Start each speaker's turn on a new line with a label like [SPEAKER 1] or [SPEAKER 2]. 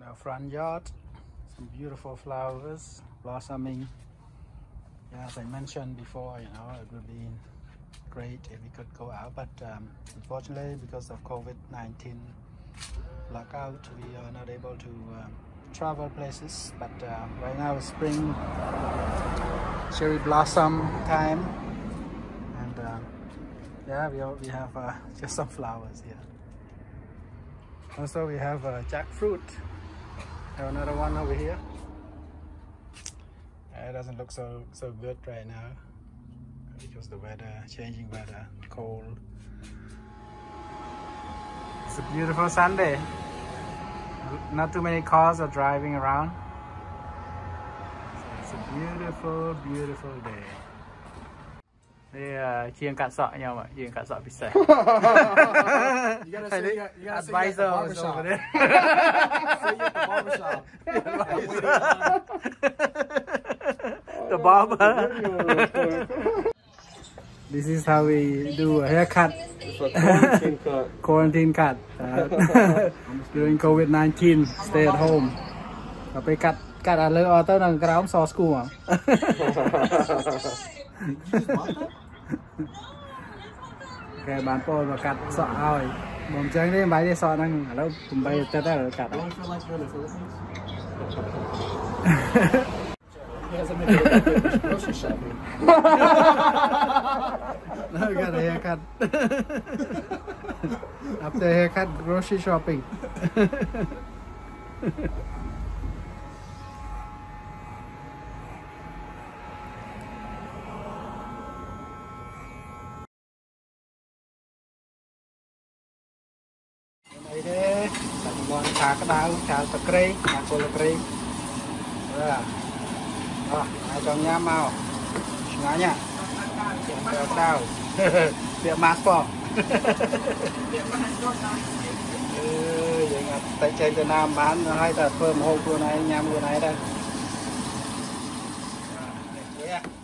[SPEAKER 1] Our front yard, some beautiful flowers blossoming. Yeah, as I mentioned before, you know, it would be great if we could go out, but unfortunately, because of COVID-19 lockout, we are not able to travel places. But right now is spring cherry blossom time, and yeah, we have just some flowers here. Also, we have jackfruit. Have another one over here. It doesn't look so good right now because the weather, changing weather, cold. It's a beautiful Sunday. Not too many cars are driving around. So it's a beautiful, beautiful day. Yeah, chiên cắt sọ nhau mà, chiên cắt sọ pizza. You
[SPEAKER 2] gotta say you gotta
[SPEAKER 1] advisor was over there.
[SPEAKER 2] Say you at the barbershop.
[SPEAKER 1] The barber. This is how we do a haircut.
[SPEAKER 2] It's a quarantine cut.
[SPEAKER 1] Quarantine cut. During COVID-19, stay at home. Vàไปcắt ở lỡ ở tới đằng cái áo so school à. Cái bán po và cắt sọ ao. Bồm trắng đấy bái đi sọ năng ở đâu cùng bay tới đây cắt.
[SPEAKER 2] He hasn't been able to do grocery shopping.
[SPEAKER 1] No, got a haircut. After haircut, grocery shopping. Đây đấy, sẵn ngon thả cái đào, thả tạc cây, thả cô là cây. Rồi, ai trong nhà mau, ngã nhá, kéo đào, tiệm mát bỏ. Vậy ngặt tại trên Việt Nam bán hay là phơm hộp của này, nhằm của này đây.